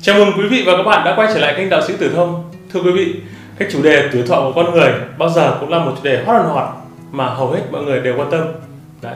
Chào mừng quý vị và các bạn đã quay trở lại kênh Đạo Sĩ Tử Thông. Thưa quý vị, cái chủ đề tuổi thọ của con người bao giờ cũng là một chủ đề hot mà hầu hết mọi người đều quan tâm. Đấy.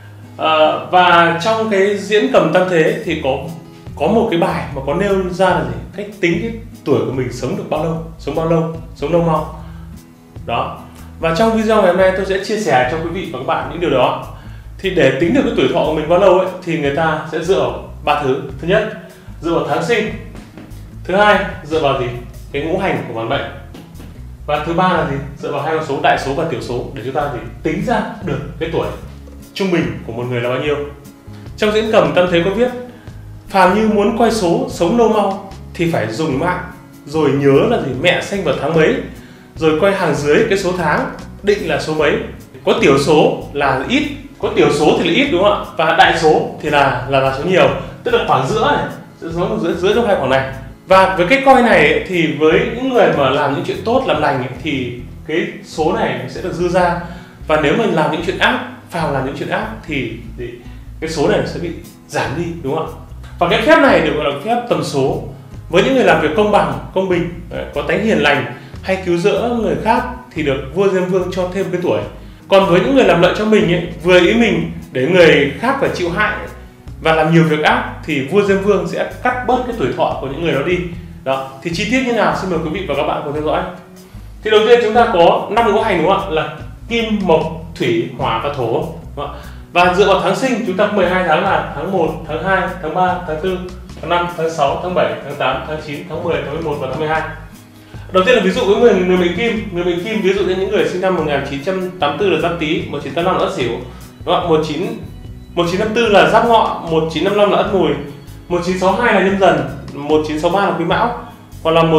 Và trong cái diễn cầm tam thế thì có một cái bài mà có nêu ra là gì? Cách tính cái tuổi của mình sống được bao lâu, sống lâu mau. Đó. Và trong video ngày hôm nay tôi sẽ chia sẻ cho quý vị và các bạn những điều đó. Thì để tính được cái tuổi thọ của mình bao lâu ấy, thì người ta sẽ dựa vào ba thứ. Thứ nhất, dựa vào tháng sinh. Thứ hai, dựa vào gì? Cái ngũ hành của bản mệnh. Và thứ ba là gì? Dựa vào hai con số đại số và tiểu số để chúng ta tính ra được cái tuổi trung bình của một người là bao nhiêu. Trong diễn cầm tam thế có viết: phàm như muốn coi số sống lâu mau thì phải dùng mạng, rồi nhớ là gì? Mẹ sinh vào tháng mấy, rồi coi hàng dưới cái số tháng định là số mấy. Có tiểu số là ít, có tiểu số thì là ít, đúng không ạ? Và đại số thì là số nhiều, tức là khoảng giữa này, giữa trong hai khoảng này. Và với cái coi này thì với những người mà làm những chuyện tốt, làm lành thì cái số này sẽ được dư ra. Và nếu mình làm những chuyện ác, phàm làm những chuyện ác thì cái số này sẽ bị giảm đi, đúng không ạ? Và cái phép này được gọi là phép tầm số. Với những người làm việc công bằng, công bình, có tánh hiền lành hay cứu rỡ người khác thì được vua Diêm Vương cho thêm cái tuổi. Còn với những người làm lợi cho mình ấy, vừa ý mình để người khác phải chịu hại và làm nhiều việc ác thì vua Diêm Vương sẽ cắt bớt cái tuổi thọ của những người đó đi. Đó, thì chi tiết như nào xin mời quý vị và các bạn cùng theo dõi. Thì đầu tiên chúng ta có 5 ngũ hành, đúng không ạ? Là kim, mộc, thủy, hỏa và thổ. Và dựa vào tháng sinh chúng ta có 12 tháng là tháng 1, tháng 2, tháng 3, tháng 4, tháng 5, tháng 6, tháng 7, tháng 8, tháng 9, tháng 10, tháng 11 và tháng 12. Đầu tiên là ví dụ với người mệnh kim. Người mệnh kim ví dụ như những người sinh năm 1984 là Giáp Tý, 1985 là Ất Sửu, đúng không? 1954 là Giáp Ngọ, 1955 là Ất Mùi, 1962 là Nhâm Dần, 1963 là Quý Mão, hoặc là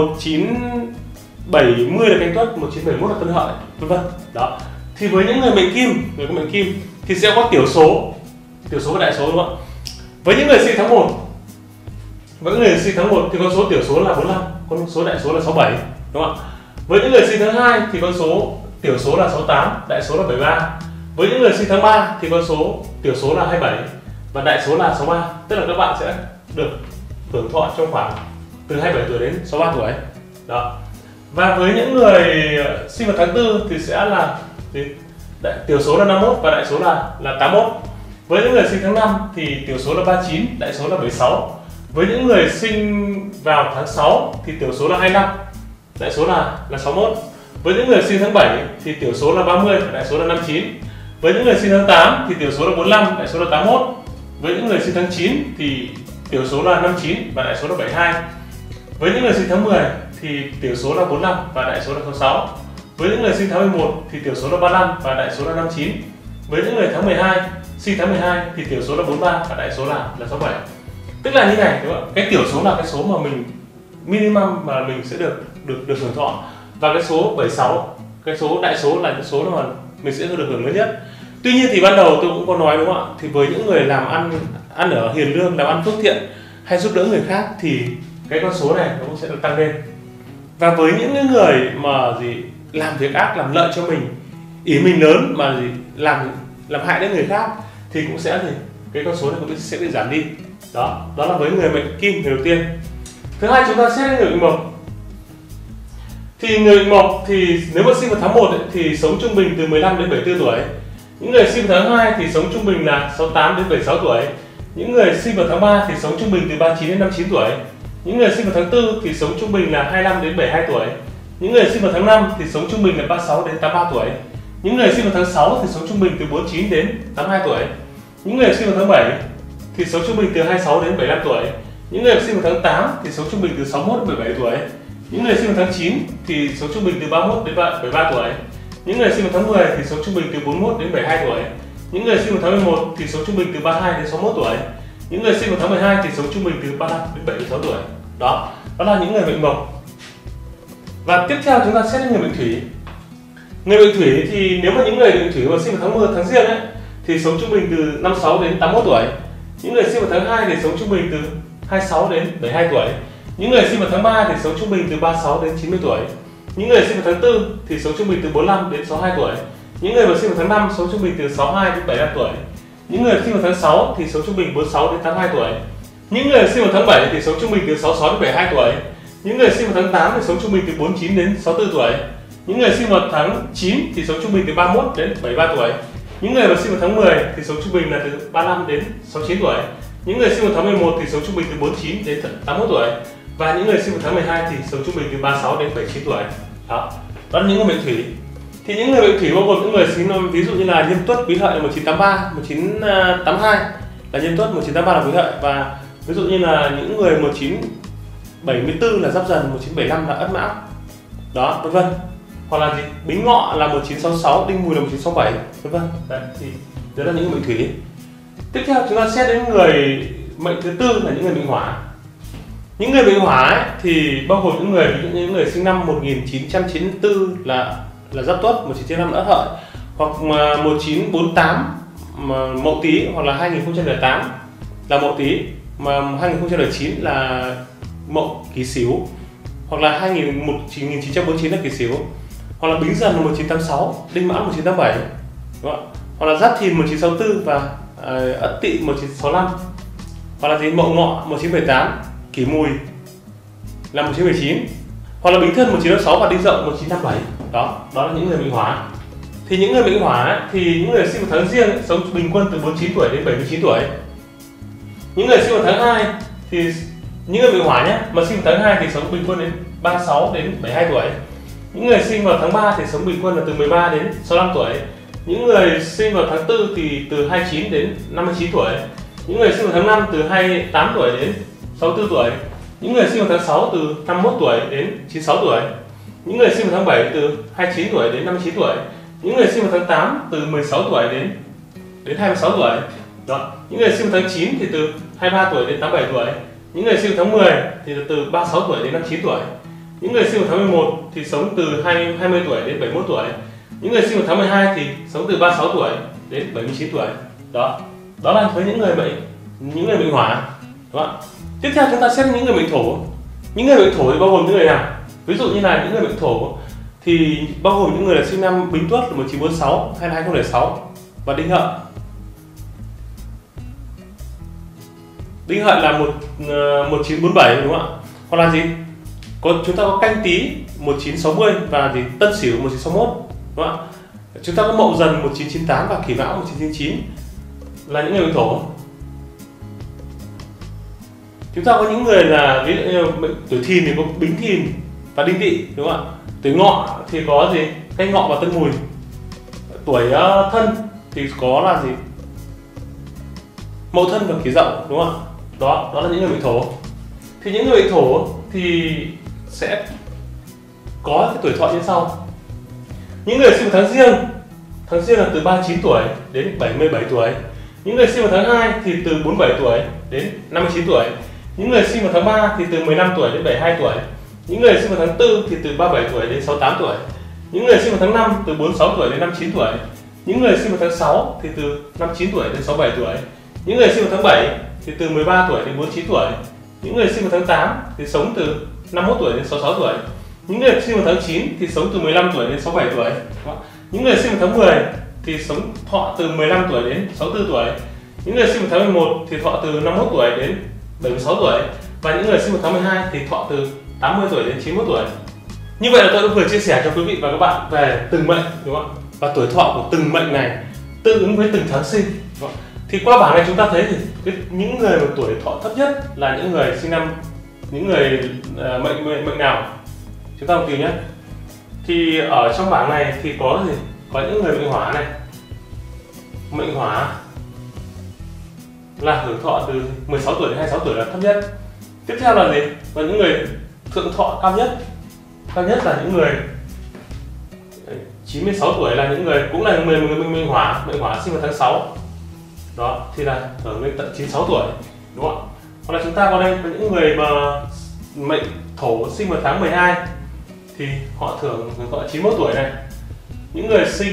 1970 là Canh Tuất, 1971 là Tân Hợi, vân vân. Đó. Thì với những người mệnh kim thì sẽ có tiểu số và đại số, đúng không ạ? Với những người sinh tháng 1, thì con số tiểu số là 45, con số đại số là 67, đúng không ạ? Với những người sinh tháng 2 thì con số tiểu số là 68, đại số là 73. Với những người sinh tháng 3 thì con số tiểu số là 27 và đại số là 63. Tức là các bạn sẽ được hưởng thọ trong khoảng từ 27 tuổi đến 63 tuổi. Đó. Và với những người sinh vào tháng 4 thì sẽ là tiểu số là 51 và đại số là 81. Với những người sinh tháng 5 thì tiểu số là 39, đại số là 76. Với những người sinh vào tháng 6 thì tiểu số là 25, đại số là 61. Với những người sinh tháng 7 thì tiểu số là 30 và đại số là 59. Với những người sinh tháng 8 thì tiểu số là 45, đại số là 81. Với những người sinh tháng 9 thì tiểu số là 59 và đại số là 72. Với những người sinh tháng 10 thì tiểu số là 45 và đại số là 66. Với những người sinh tháng 11 thì tiểu số là 35 và đại số là 59. Với những người sinh tháng 12 thì tiểu số là 43 và đại số là 67. Tức là như này, đúng không? Cái tiểu số là cái số mà mình minimum mà mình sẽ được hưởng thọ, và cái số 76, cái số đại số là cái số mà mình sẽ được hưởng lớn nhất. Tuy nhiên thì ban đầu tôi cũng có nói, đúng không ạ? Thì với những người làm ăn ở hiền lương, làm ăn phước thiện hay giúp đỡ người khác thì cái con số này nó cũng sẽ được tăng lên. Và với những người mà làm việc ác, làm lợi cho mình, ý mình lớn mà làm hại đến người khác thì cũng sẽ cái con số này cũng sẽ bị giảm đi. Đó là với người mệnh kim người đầu tiên. Thứ hai, chúng ta xét đến người mệnh mộc. Thì người mệnh mộc thì nếu mà sinh vào tháng 1 ấy, thì sống trung bình từ 15 đến 74 tuổi. Những người sinh vào tháng 2 thì sống trung bình là 68 đến 76 tuổi. Những người sinh vào tháng 3 thì sống trung bình từ 39 đến 59 tuổi. Những người sinh vào tháng 4 thì sống trung bình là 25 đến 72 tuổi. Những người sinh vào tháng 5 thì sống trung bình là 36 đến 83 tuổi. Những người sinh vào tháng 6 thì sống trung bình từ 49 đến 82 tuổi. Những người sinh vào tháng 7 thì sống trung bình từ 26 đến 75 tuổi. Những người sinh vào tháng 8 thì sống trung bình từ 61 đến 77 tuổi. Những người sinh vào tháng 9 thì sống trung bình từ 31 đến 73 tuổi. Những người sinh vào tháng 10 thì sống trung bình từ 41 đến 72 tuổi. Những người sinh vào tháng 11 thì sống trung bình từ 32 đến 61 tuổi. Những người sinh vào tháng 12 thì sống trung bình từ 35 đến 76 tuổi. Đó là những người mệnh mộc. Và tiếp theo chúng ta xét đến người mệnh thủy. Người mệnh thủy thì nếu mà những người mệnh thủy mà sinh vào tháng Giêng ấy thì sống trung bình từ 56 đến 81 tuổi. Những người sinh vào tháng 2 thì sống trung bình từ 26 đến 72 tuổi. Những người sinh vào tháng 3 thì sống trung bình từ 36 đến 90 tuổi. Những người sinh vào tháng 4 thì sống trung bình từ 45 đến 62 tuổi. Những người mà sinh vào tháng 5 sống trung bình từ 62 đến 75 tuổi. Những người sinh vào tháng 6 thì sống trung bình 46 đến 82 tuổi. Những người sinh vào tháng 7 thì sống trung bình từ 66 đến 72 tuổi. Những người sinh vào tháng 8 thì sống trung bình từ 49 đến 64 tuổi. Những người sinh vào tháng 9 thì sống trung bình từ 31 đến 73 tuổi. Những người mà sinh vào tháng 10 thì sống trung bình là từ 35 đến 69 tuổi. Những người sinh vào tháng 11 thì sống trung bình từ 49 đến 81 tuổi. Và những người sinh vào tháng 12 thì sống trung bình từ 36 đến 79 tuổi. Đó là những người mệnh thủy. Thì những người mệnh thủy bao gồm những người sinh năm ví dụ như là Nhâm Tuất, Quý Hợi là 1983, 1982 là Nhâm Tuất, 1983 là Quý Hợi, và ví dụ như là những người 1974 là Giáp Dần, 1975 là Ất Mão. Đó, vân vân. Hoặc là gì? Bính Ngọ là 1966, Đinh Mùi là 1967, vân vân. Đấy thì đó là những người mệnh thủy. Tiếp theo chúng ta xét đến người mệnh thứ tư là những người mệnh hỏa. Những người mệnh hỏa ấy, thì bao gồm những người ví dụ như những người sinh năm 1994 là Giáp Tuất, 1995 Ất Hợi, hoặc 1948 Mậu Tý, hoặc là 2008 là Mậu Tý, mà 2009 là Mậu Kỷ Sửu, hoặc là 1949 là Kỷ Sửu, hoặc là Bính Dần 1986, Đinh Mão 1987, đúng không? Hoặc là Giáp Thìn 1964 và Ất Tỵ 1965, hoặc là gì Mậu Ngọ 1978, Kỷ Mùi là 1919, hoặc là Bính Thân 1966 và Đinh Dậu 1957. Đó là những người mệnh hỏa. Thì những người mệnh hỏa thì những người sinh vào tháng Giêng sống bình quân từ 49 tuổi đến 79 tuổi. Những người sinh vào tháng 2 thì những người mệnh hỏa nhé, mà sinh vào tháng 2 thì sống bình quân đến 36 đến 72 tuổi. Những người sinh vào tháng 3 thì sống bình quân là từ 13 đến 65 tuổi. Những người sinh vào tháng 4 thì từ 29 đến 59 tuổi. Những người sinh vào tháng 5 từ 28 tuổi đến 64 tuổi. Những người sinh vào tháng 6 từ 51 tuổi đến 96 tuổi. Những người sinh vào tháng 7 từ 29 tuổi đến 59 tuổi. Những người sinh vào tháng 8 từ 16 tuổi đến 26 tuổi. Đó. Những người sinh vào tháng 9 thì từ 23 tuổi đến 87 tuổi. Những người sinh vào tháng 10 thì từ 36 tuổi đến 59 tuổi. Những người sinh vào tháng 11 thì sống từ 20 tuổi đến 71 tuổi. Những người sinh vào tháng 12 thì sống từ 36 tuổi đến 79 tuổi. Đó là với những người mệnh hỏa. Đó. Tiếp theo chúng ta xét những người mệnh thổ. Những người mệnh thổ thì bao gồm những người nào? Ví dụ như là những người mệnh thổ thì bao gồm những người là sinh năm Bính Tuất là 1946 hay là 2006 và Đinh Hợi. Đinh Hợi là 1947, đúng không ạ? Hoặc là gì? Chúng ta có Canh Tý 1960 và gì? Tân Sửu 1961, đúng không ạ? Chúng ta có Mậu Dần 1998 và Kỷ Mão 1999 là những người mệnh thổ. Chúng ta có những người là ví dụ như tuổi Thìn thì có Bính Thìn và Đinh Tỵ, đúng không ạ? Tuổi Ngọ thì có gì? Canh Ngọ và Tân Mùi. Tuổi Thân thì có là gì? Mậu Thân và Kỷ Dậu, đúng không ạ? Đó là những người mệnh thổ. Thì những người mệnh thổ thì sẽ có cái tuổi thọ như sau. Những người sinh vào tháng Giêng là từ 39 tuổi đến 77 tuổi. Những người sinh vào tháng 2 thì từ 47 tuổi đến 59 tuổi. Những người sinh vào tháng 3 thì từ 15 tuổi đến 72 tuổi. Những người sinh vào tháng 4 thì từ 37 tuổi đến 68 tuổi. Những người sinh vào tháng 5 từ 46 tuổi đến 59 tuổi. Những người sinh vào tháng 6 thì từ 59 tuổi đến 67 tuổi. Những người sinh vào tháng 7 thì từ 13 tuổi đến 49 tuổi. Những người sinh vào tháng 8 thì sống từ 51 tuổi đến 66 tuổi. Những người sinh vào tháng 9 thì sống từ 15 tuổi đến 67 tuổi. Những người sinh vào tháng 10 thì sống thọ từ 15 tuổi đến 64 tuổi. Những người sinh vào tháng 11 thì thọ từ 51 tuổi đến 76 tuổi. Và những người sinh vào tháng 12 thì thọ từ 80 tuổi đến 91 tuổi. Như vậy là tôi đã vừa chia sẻ cho quý vị và các bạn về từng mệnh, đúng không? Và tuổi thọ của từng mệnh này tương ứng với từng tháng sinh. Thì qua bảng này chúng ta thấy thì những người mà tuổi thọ thấp nhất là những người sinh năm mệnh nào? Chúng ta cùng tìm nhé. Thì ở trong bảng này thì có gì? Có những người mệnh hỏa này. Mệnh hỏa là hưởng thọ từ 16 tuổi đến 26 tuổi là thấp nhất. Tiếp theo là gì? Và những người thượng thọ cao nhất. Cao nhất là những người 96 tuổi là những người cũng là người mệnh hỏa sinh vào tháng 6. Đó thì là hưởng lên tận 96 tuổi, đúng không ạ? Hoặc là chúng ta có đây có những người mà mệnh thổ sinh vào tháng 12 thì họ hưởng thọ 91 tuổi này. Những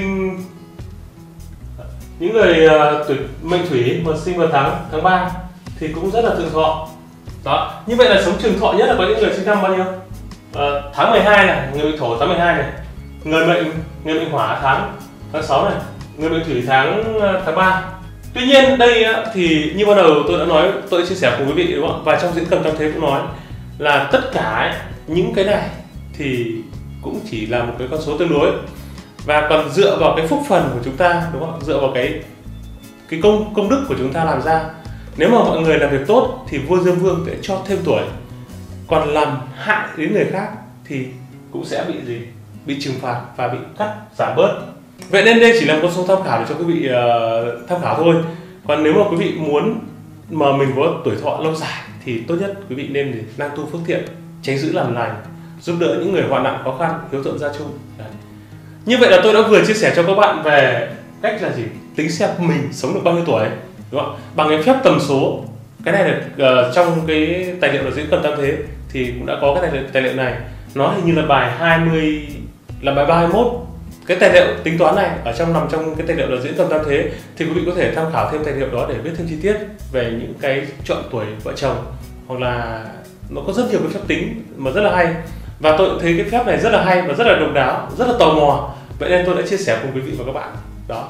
người tuổi mệnh thủy mà sinh vào tháng 3 thì cũng rất là thượng thọ. Đó, như vậy là sống trường thọ nhất là có những người sinh năm bao nhiêu? Tháng 12 này, người mệnh thổ tháng 12 này, người mệnh hỏa tháng 6 này, người mệnh thủy tháng 3, Tuy nhiên đây thì như ban đầu tôi đã nói, tôi đã chia sẻ cùng quý vị đúng không? Và trong diễn cầm tam thế cũng nói là tất cả những cái này thì cũng chỉ là một cái con số tương đối, và còn dựa vào cái phúc phần của chúng ta đúng không? Dựa vào cái công đức của chúng ta làm ra. Nếu mà mọi người làm việc tốt thì vua Dương Vương sẽ cho thêm tuổi, còn làm hại đến người khác thì cũng sẽ bị gì? Bị trừng phạt và bị cắt giảm bớt. Vậy nên đây chỉ là một con số tham khảo để cho quý vị tham khảo thôi. Còn nếu mà quý vị muốn mà mình có tuổi thọ lâu dài thì tốt nhất quý vị nên năng tu phước thiện, tránh giữ làm lành, giúp đỡ những người hoạn nạn khó khăn, hiếu thuận gia chung. Đấy. Như vậy là tôi đã vừa chia sẻ cho các bạn về cách là gì? Tính xem mình sống được bao nhiêu tuổi, đúng không? Bằng cái phép tầm số. Cái này là trong cái tài liệu là diễn cầm tam thế thì cũng đã có cái tài liệu này. Nó hình như là bài 20, là bài 31. Cái tài liệu tính toán này nằm trong cái tài liệu là diễn cầm tam thế, thì quý vị có thể tham khảo thêm tài liệu đó để biết thêm chi tiết về những cái chọn tuổi vợ chồng, hoặc là nó có rất nhiều cái phép tính mà rất là hay. Và tôi cũng thấy cái phép này rất là hay và rất là độc đáo, rất là tò mò. Vậy nên tôi đã chia sẻ cùng quý vị và các bạn. Đó.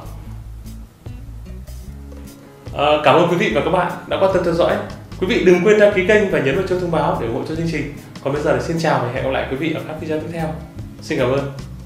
Cảm ơn quý vị và các bạn đã quan tâm theo dõi. Quý vị đừng quên đăng ký kênh và nhấn vào chuông thông báo để ủng hộ cho chương trình. Còn bây giờ thì xin chào và hẹn gặp lại quý vị ở các video tiếp theo. Xin cảm ơn.